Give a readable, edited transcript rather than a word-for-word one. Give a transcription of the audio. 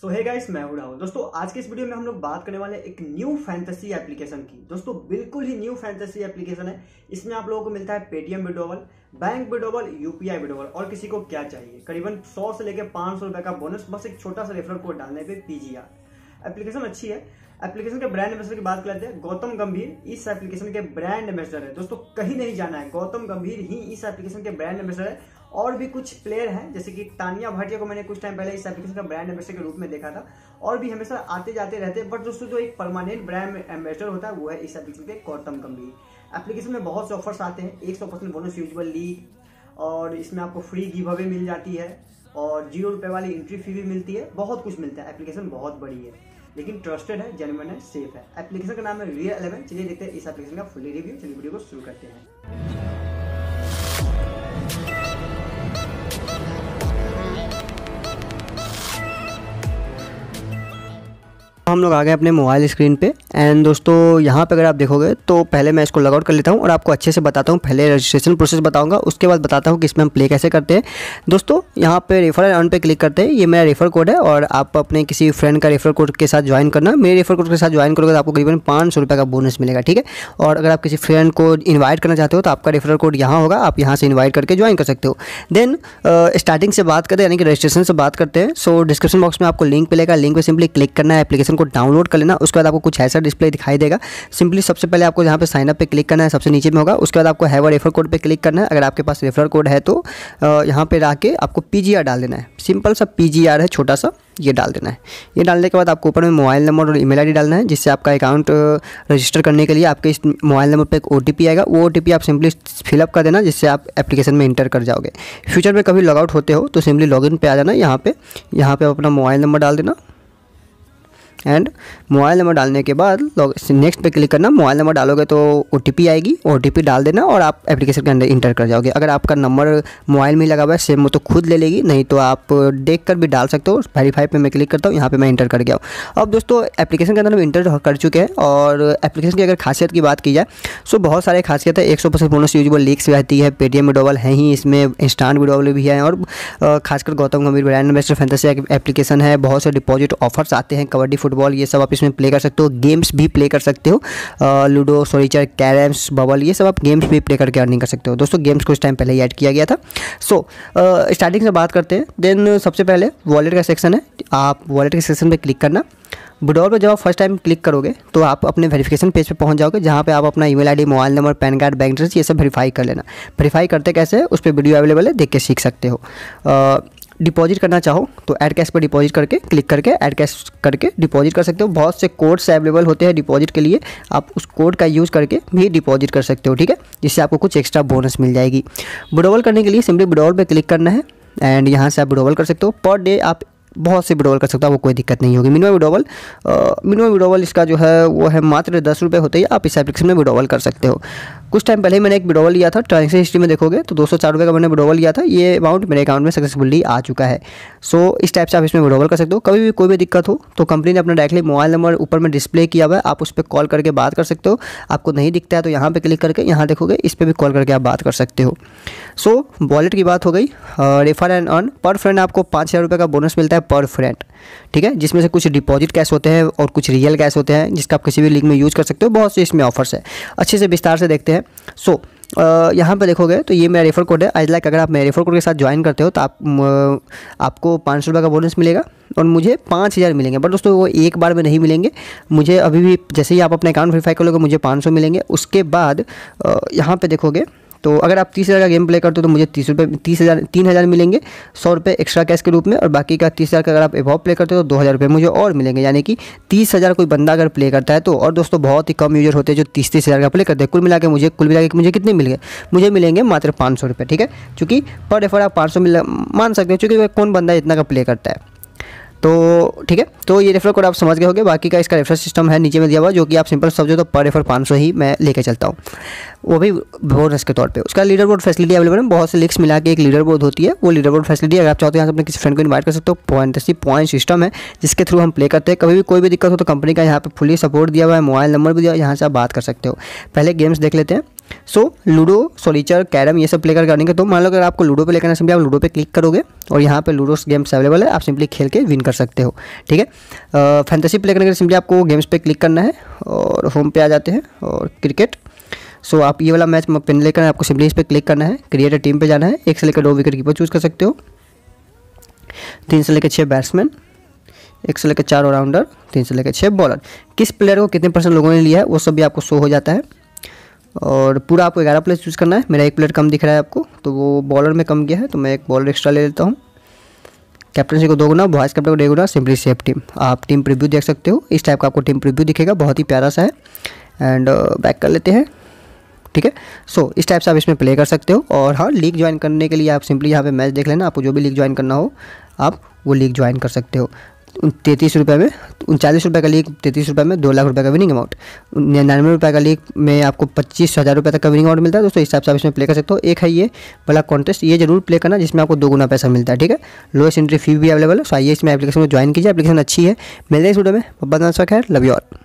सो hey guys, मैं हूं राहुल। दोस्तों आज के इस वीडियो में हम लोग बात करने वाले एक न्यू फैंटेसी एप्लीकेशन की। दोस्तों बिल्कुल ही न्यू फैंटेसी एप्लीकेशन है। इसमें आप लोगों को मिलता है Paytm withdrawal, bank withdrawal, UPI withdrawal और किसी को क्या चाहिए करीबन 100 से लेकर 500 रुपए का बोनस, बस एक छोटा सा रेफरल कोड डालने पे पीजीआर। एप्लीकेशन अच्छी है। एप्लीकेशन के ब्रांड एम्बेसडर की बात करते हैं। गौतम गंभीर इस एप्लीकेशन के ब्रांड एम्बेसडर है। दोस्तों कहीं नहीं जाना है, गौतम गंभीर ही इस एप्लीकेशन के ब्रांड एम्बेसडर है। और भी कुछ प्लेयर हैं जैसे कि तानिया भाटिया को मैंने कुछ टाइम पहले इस एप्लीकेशन का ब्रांड एम्बेसडर के रूप में देखा था। और भी हमेशा आते जाते रहते हैं, बट दोस्तों जो एक परमानेंट ब्रांड एम्बेसडर होता है वो है इस एप्लीकेशन के गौतम गंभीर। एप्लीकेशन में बहुत से ऑफर्स आते हैं। 100% बोनस यूजुअल लीग, और इसमें आपको फ्री गिव अवे मिल जाती है और 0 रुपए वाली एंट्री फी भी मिलती है। बहुत कुछ मिलता है। एप्लीकेशन बहुत बड़ी है, लेकिन ट्रस्टेड है, जेन्युइन है, सेफ है। एप्लीकेशन का नाम है रियल 11। चलिए देखते हैं इस एप्लीकेशन का फुली रिव्यू। चलिए वीडियो को शुरू करते हैं। हम लोग आ गए अपने मोबाइल स्क्रीन पे। एंड दोस्तों यहाँ पे अगर आप देखोगे तो पहले मैं इसको लॉगआउट कर लेता हूँ और आपको अच्छे से बताता हूँ। पहले रजिस्ट्रेशन प्रोसेस बताऊंगा, उसके बाद बताता हूँ कि इसमें हम प्ले कैसे करते हैं। दोस्तों यहाँ पे रेफर एंड अर्न पे क्लिक करते हैं। ये मेरा रेफर कोड है और आप अपने किसी फ्रेंड का रेफर कोड के साथ ज्वाइन करना। मेरे रेफर कोड के साथ ज्वाइन करोगे तो आपको करीबन 500 रुपये का बोनस मिलेगा, ठीक है। और अगर आप किसी फ्रेंड को इन्वाइट करना चाहते हो तो आपका रेफर कोड यहाँ होगा, आप यहाँ से इन्वाइट करके ज्वाइन कर सकते हो। देन स्टार्टिंग से बात करें, यानी कि रजिस्ट्रेशन से बात करते हैं। सो डिस्क्रिप्शन बॉक्स में आपको लिंक मिलेगा, लिंक पे सिंपली क्लिक करना है, एप्लीकेशन को डाउनलोड कर लेना। उसके बाद आपको कुछ ऐसा डिस्प्ले दिखाई देगा। सिंपली सबसे पहले आपको यहाँ पे साइन अप पे क्लिक करना है, सबसे नीचे में होगा। उसके बाद आपको हैव अ रेफर कोड पे क्लिक करना है। अगर आपके पास रेफर कोड है तो यहाँ पे आके आपको पीजीआर डाल देना है। सिंपल सा पीजीआर है, छोटा सा, ये डाल देना है। ये डालने के बाद आपको ऊपर में मोबाइल नंबर और ईमेल आईडी डालना है, जिससे आपका अकाउंट रजिस्टर करने के लिए आपके इस मोबाइल नंबर पे एक ओटीपी आएगा। वो ओटीपी आप सिंपली फिलअप कर देना, जिससे आप एप्लीकेशन में इंटर कर जाओगे। फ्यूचर में कभी लॉगआउट होते हो तो सिंपली लॉगिन पे आ जाना। यहाँ पे आप अपना मोबाइल नंबर डाल देना एंड मोबाइल नंबर डालने के बाद नेक्स्ट पे क्लिक करना। मोबाइल नंबर डालोगे तो ओटीपी आएगी, ओटीपी डाल देना और आप एप्लीकेशन के अंदर इंटर कर जाओगे। अगर आपका नंबर मोबाइल में लगा हुआ है सेम, वो तो खुद ले लेगी, नहीं तो आप देख कर भी डाल सकते हो। वेरीफाई पे मैं क्लिक करता हूँ, यहाँ पे मैं इंटर कर गया हूँ। अब दोस्तों एप्लीकेशन के अंदर हम इंटर कर चुके हैं। और एप्लीकेशन की अगर खासियत की बात की जाए सो बहुत सारे खासियत है। 100% बोनस यूजुअल लीक्स रहती है, पेटीएम विड्रॉवल है ही, इसमें इंस्टांट विड्रॉवल भी है। और खासकर गौतम गंभीर ब्रांड एम्बेसडर फैंटेसी एप्लीकेशन है। बहुत से डिपॉजिट ऑफर्स आते हैं, कबड्डी, फुटबॉल, ये सब आप इसमें प्ले कर सकते हो। गेम्स भी प्ले कर सकते हो, लूडो, सोलिटर, कैरम्स, बबल, ये सब आप गेम्स भी प्ले करके अर्निंग कर सकते हो। दोस्तों गेम्स को इस टाइम पहले ही ऐड किया गया था। सो स्टार्टिंग से बात करते हैं। देन सबसे पहले वॉलेट का सेक्शन है, आप वॉलेट के सेक्शन पे क्लिक करना। विड्रॉल पर जब आप फर्स्ट टाइम क्लिक करोगे तो आप अपने वेरिफिकेशन पेज पे पहुंच जाओगे, जहां पे आप अपना email ID, mobile number, pan card, bank address, ये सब वेरीफाई कर लेना। वेरीफाई करते कैसे है उस पर वीडियो अवेलेबल है, देख के सीख सकते हो। डिपॉजिट करना चाहो तो ऐड कैश पर डिपॉजिट करके क्लिक करके ऐड कैश करके डिपॉजिट कर सकते हो। बहुत से कोड्स अवेलेबल होते हैं डिपॉजिट के लिए, आप उस कोड का यूज़ करके भी डिपॉजिट कर सकते हो, ठीक है, जिससे आपको कुछ एक्स्ट्रा बोनस मिल जाएगी। विड्रॉल करने के लिए सिंपली विड्रॉल पे क्लिक करना है एंड यहाँ से आप विड्रॉल कर सकते हो। पर डे आप बहुत से विड्रॉल कर सकते हो, वो कोई दिक्कत नहीं होगी। मिनिमम विड्रॉवल इसका जो है वो है मात्र 10 रुपये होते ही आप इस एप्लीकेशन में विड्रॉवल कर सकते हो। कुछ टाइम पहले मैंने एक विड्रॉवल लिया था, ट्रांजेक्शन हिस्ट्री में देखोगे तो 204 रुपये का मैंने विड्रॉवल लिया था। ये अमाउंट मेरे अकाउंट में सक्सेसफुली आ चुका है। सो इस टाइप से आप इसमें विड्रॉवल कर सकते हो। कभी भी कोई भी दिक्कत हो तो कंपनी ने अपना डायरेक्टली मोबाइल नंबर ऊपर में डिस्प्ले किया हुआ है, आप उस पर कॉल करके बात कर सकते हो। आपको नहीं दिखता है तो यहाँ पर क्लिक करके यहाँ देखोगे, इस पर भी कॉल करके आप बात कर सकते हो। सो वॉलेट की बात हो गई। रेफर एंड अर्न पर फ्रेंड आपको 5000 रुपये का बोनस मिलता है पर फ्रेंड, ठीक है, जिसमें से कुछ डिपॉजिट कैश होते हैं और कुछ रियल कैश होते हैं, जिसका आप किसी भी लिंक में यूज़ कर सकते हो। बहुत से इसमें ऑफर्स है, अच्छे से विस्तार से देखते हैं। सो यहाँ पे देखोगे तो ये मेरा रेफर कोड है आज लाइक। अगर आप मेरे रेफर कोड के साथ ज्वाइन करते हो तो आपको 500 रुपये का बोनस मिलेगा और मुझे 5000 मिलेंगे। बट दोस्तों वो एक बार में नहीं मिलेंगे, मुझे अभी भी जैसे ही आप अपना अकाउंट वेरीफाई कर लोगे मुझे 500 मिलेंगे। उसके बाद यहाँ पे देखोगे तो अगर आप 30,000 का गेम प्ले करते हो तो मुझे 3,000 मिलेंगे 100 रुपये एक्स्ट्रा कैश के रूप में। और बाकी का 30,000 का अगर आप एवॉव प्ले करते हो तो 2,000 रुपये मुझे और मिलेंगे, यानी कि 30,000 कोई बंदा अगर प्ले करता है तो। और दोस्तों बहुत ही कम यूजर होते हैं जो 30,000 का प्ले करते हैं। कुल मिला के मुझे कितने मिल गए? मुझे मिलेंगे मात्र 500 रुपये, ठीक है, चूँकि पर रेफर आप 500 मान सकते हो, चूँकि कौन बंदा इतना का प्ले करता है। तो ठीक है, तो ये रेफर कोड आप समझ गए होंगे। बाकी का इसका रेफर सिस्टम है नीचे में दिया हुआ, जो कि आप सिंपल समझो तो पर रेफर 500 ही मैं लेके चलता हूँ, वो भी बोनस के तौर पे। उसका लीडर बोर्ड फैसिलिटी अवेलेबल है, बहुत से लिंक्स मिला के एक लीडर बोर्ड होती है। वो लीडर बोर्ड फैसिलिटी अगर आप चाहते हो यहाँ से अपने किसी फ्रेंड को इन्वाइट कर सकते हो। पॉइंट सिस्टम है जिसके थ्रू हम प्ले करते हैं। कभी भी कोई भी दिक्कत हो तो कंपनी का यहाँ पे फुली सपोर्ट दिया हुआ है, मोबाइल नंबर भी दिया हुआ है, यहाँ से आप बात कर सकते हो। पहले गेम्स देख लेते हैं। सो लूडो, सोलिचर, कैरम ये सब प्ले कर करने के। तो मान लो अगर आपको लूडो पे लेकर आना, सिंपली आप लूडो पे क्लिक करोगे और यहाँ पे लूडो गेम्स अवेलेबल है, आप सिंपली खेल के विन कर सकते हो। ठीक है, फैंटेसी प्ले करने के लिए सिंपली आपको गेम्स पे क्लिक करना है और होम पे आ जाते हैं और क्रिकेट। सो आप ये वाला मैच पेन लेकर आपको सिंपली इस पर क्लिक करना है, क्रिएट अ टीम पे जाना है। 1 से लेकर 2 विकेट कीपर चूज़ कर सकते हो, 3 से लेकर 6 बैट्समैन, 1 से लेकर 4 ऑलराउंडर, 3 से लेकर 6 बॉलर। किस प्लेयर को कितने % लोगों ने लिया है वो सब भी आपको शो हो जाता है। और पूरा आपको 11 प्लेयर चूज़ करना है। मेरा 1 प्लेयर कम दिख रहा है आपको, तो वो बॉलर में कम गया है, तो मैं 1 बॉलर एक्स्ट्रा ले लेता हूँ। कैप्टनसी को 2 गुना, वॉइस कैप्टन को 1 गुना, सिंपली सेव टीम। आप टीम प्रीव्यू देख सकते हो, इस टाइप का आपको टीम प्रीव्यू दिखेगा, बहुत ही प्यारा सा है। एंड बैक कर लेते हैं। ठीक है, सो इस टाइप से आप इसमें प्ले कर सकते हो। और हाँ, लीग ज्वाइन करने के लिए आप सिंपली यहाँ पे मैच देख लेना, आपको जो भी लीग ज्वाइन करना हो आप वो लीग ज्वाइन कर सकते हो। 33 रुपये में, 39 रुपये का लीग 33 रुपये में 2 लाख रुपये का विनिंग अमाउंट। 99 रुपये का लीग में आपको 25,000 रुपये तक का विनिंग अमाउंट मिलता है। दोस्तों इस हिसाब से आप इसमें प्ले कर सकते हो। एक है ये वाला कॉन्टेस्ट, ये जरूर प्ले करना जिसमें आपको 2 गुना पैसा मिलता है। ठीक है, लोएस्ट एंट्री फी भी अवेलेबल है। सो आइए इसमें एप्लीकेशन को ज्वाइन कीजिए, एप्लीकेशन अच्छी है। मिलते हैं इस वीडियो में। खैर, लव यू ऑल।